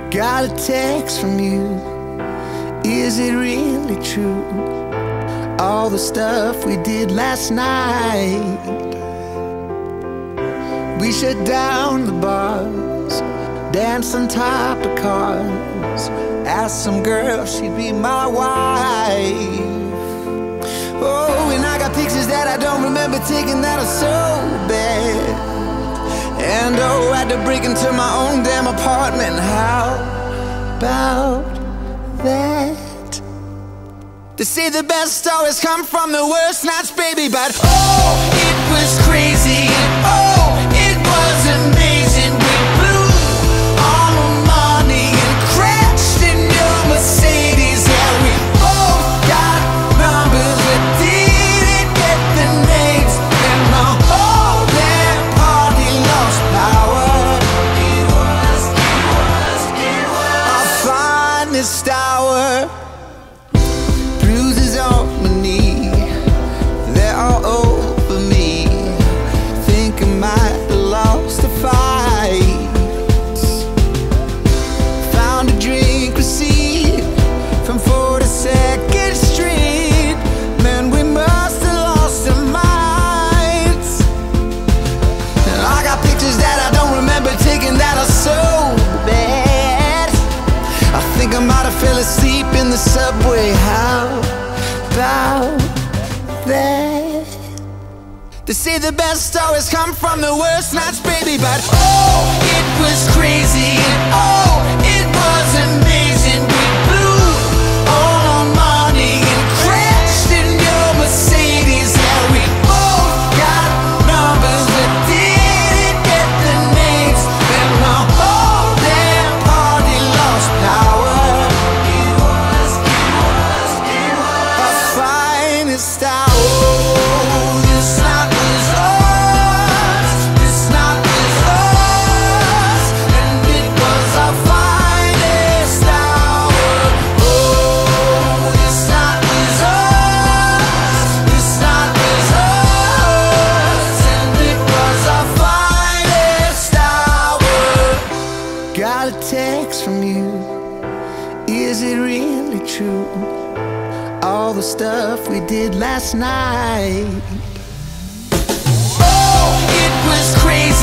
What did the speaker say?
Got a text from you. Is it really true? All the stuff we did last night. We shut down the bars, danced on top of cars, asked some girl she'd be my wife. Oh, and I got pictures that I don't remember taking that are so bad. And oh, I had to break into my own damn apartment. How about that? They say the best always come from the worst nights, baby. But oh, it was crazy. Oh, it was amazing. We blew all the money and crashed in your Mercedes. Yeah, we both got numbers but didn't get the names. And the whole damn party lost power. It was our finest hour. Bruises on my knee, they're all over me. Think I might have lost a fight. Found a drink receipt from 42nd Street. Man, we must have lost our minds. And I got pictures that I don't remember taking that are so bad. I think I might have fell asleep in the subway. How about that? They say the best always come from the worst nights, baby. But oh, it was crazy. And oh, it was amazing. We blew all our money and crashed in your Mercedes. Yeah, we both got numbers but didn't get the names. And the whole damn party lost power. Our finest hour. This night was ours. This night was ours. And it was our finest hour. Oh, this night was ours. This night was ours. And it was our finest hour. Got a text from you. Is it really true? All the stuff we did last night. Oh, it was crazy.